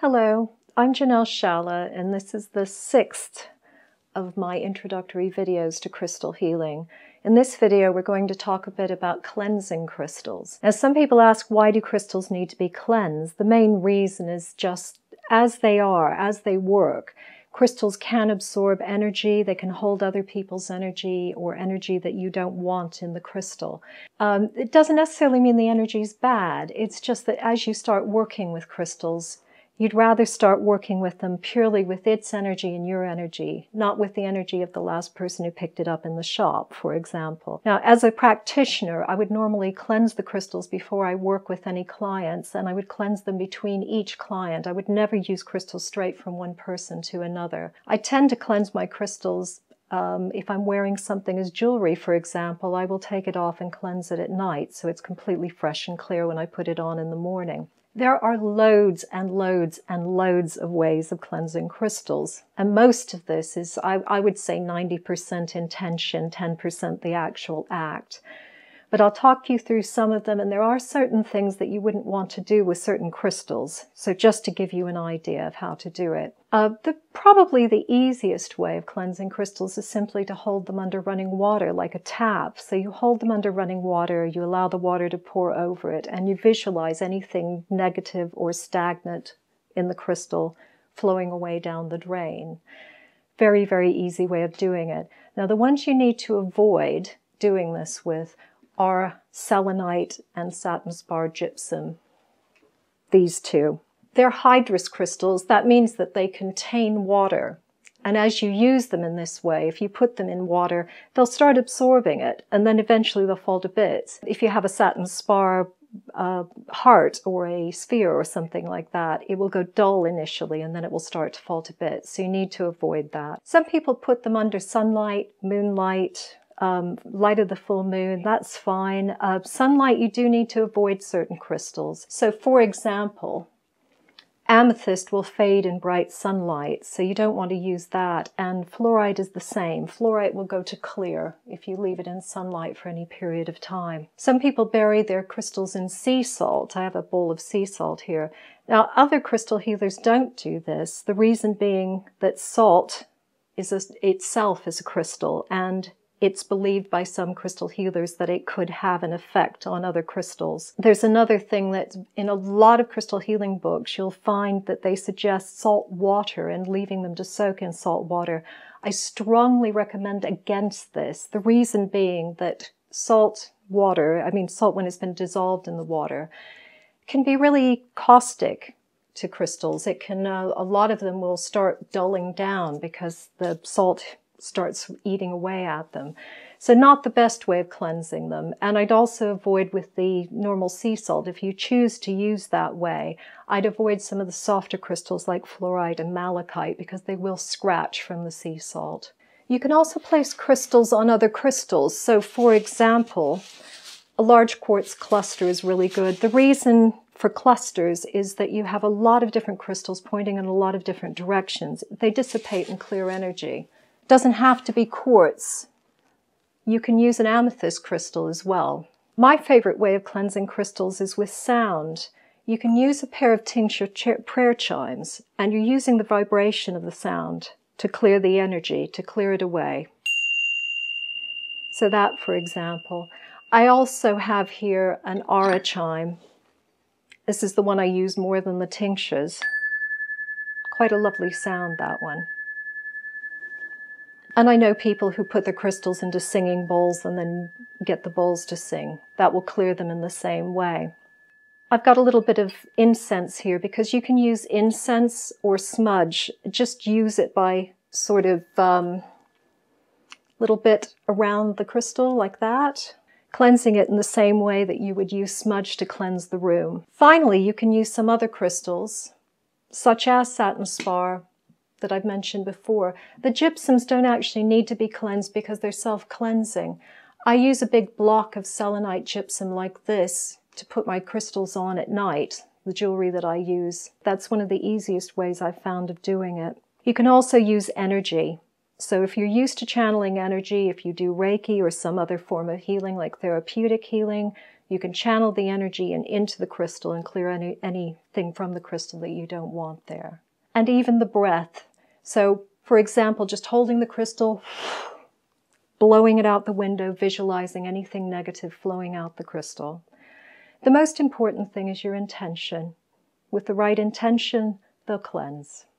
Hello, I'm Janelle Shala, and this is the 6th of my introductory videos to crystal healing. In this video, we're going to talk a bit about cleansing crystals. Now, some people ask, why do crystals need to be cleansed? The main reason is just as they are, as they work. Crystals can absorb energy, they can hold other people's energy or energy that you don't want in the crystal. It doesn't necessarily mean the energy is bad, it's just that as you start working with crystals, you'd rather start working with them purely with its energy and your energy, not with the energy of the last person who picked it up in the shop, for example. Now, as a practitioner, I would normally cleanse the crystals before I work with any clients, and I would cleanse them between each client. I would never use crystals straight from one person to another. I tend to cleanse my crystals if I'm wearing something as jewelry, for example. I will take it off and cleanse it at night, so it's completely fresh and clear when I put it on in the morning. There are loads and loads and loads of ways of cleansing crystals, and most of this is, I would say, 90% intention, 10% the actual act. But I'll talk you through some of them, and there are certain things that you wouldn't want to do with certain crystals, so just to give you an idea of how to do it. Probably the easiest way of cleansing crystals is simply to hold them under running water, like a tap. So you hold them under running water, you allow the water to pour over it, and you visualize anything negative or stagnant in the crystal flowing away down the drain. Very, very easy way of doing it. Now, the ones you need to avoid doing this with are selenite and satin spar gypsum. These two. They're hydrous crystals. That means that they contain water. And as you use them in this way, if you put them in water, they'll start absorbing it, and then eventually they'll fall to bits. If you have a satin spar heart or a sphere or something like that, it will go dull initially and then it will start to fall to bits. So you need to avoid that. Some people put them under sunlight, moonlight, light of the full moon. That's fine. Sunlight, you do need to avoid certain crystals. So for example, amethyst will fade in bright sunlight, so you don't want to use that. And fluorite is the same. Fluorite will go to clear if you leave it in sunlight for any period of time. Some people bury their crystals in sea salt. I have a bowl of sea salt here. Now, other crystal healers don't do this. The reason being that salt itself is a crystal, and it's believed by some crystal healers that it could have an effect on other crystals. There's another thing that in a lot of crystal healing books, you'll find that they suggest salt water and leaving them to soak in salt water. I strongly recommend against this. The reason being that salt water, salt when it's been dissolved in the water, can be really caustic to crystals. It can, a lot of them will start dulling down because the salt starts eating away at them. So not the best way of cleansing them. And I'd also avoid with the normal sea salt. If you choose to use that way, I'd avoid some of the softer crystals like fluorite and malachite because they will scratch from the sea salt. You can also place crystals on other crystals. So for example, a large quartz cluster is really good. The reason for clusters is that you have a lot of different crystals pointing in a lot of different directions. They dissipate and clear energy. Doesn't have to be quartz. You can use an amethyst crystal as well. My favorite way of cleansing crystals is with sound. You can use a pair of tincture prayer chimes, and you're using the vibration of the sound to clear the energy, to clear it away. So that, for example. I also have here an aura chime. This is the one I use more than the tinctures. Quite a lovely sound, that one. And I know people who put their crystals into singing bowls and then get the bowls to sing. That will clear them in the same way. I've got a little bit of incense here because you can use incense or smudge. Just use it by sort of little bit around the crystal like that. Cleansing it in the same way that you would use smudge to cleanse the room. Finally, you can use some other crystals, such as satin spar, that I've mentioned before. The gypsums don't actually need to be cleansed because they're self-cleansing. I use a big block of selenite gypsum like this to put my crystals on at night, the jewelry that I use. That's one of the easiest ways I've found of doing it. You can also use energy. So if you're used to channeling energy, if you do Reiki or some other form of healing like therapeutic healing, You can channel the energy into the crystal and clear anything from the crystal that you don't want there. And even the breath. So, for example, just holding the crystal, blowing it out the window, visualizing anything negative flowing out the crystal. The most important thing is your intention. With the right intention, they'll cleanse.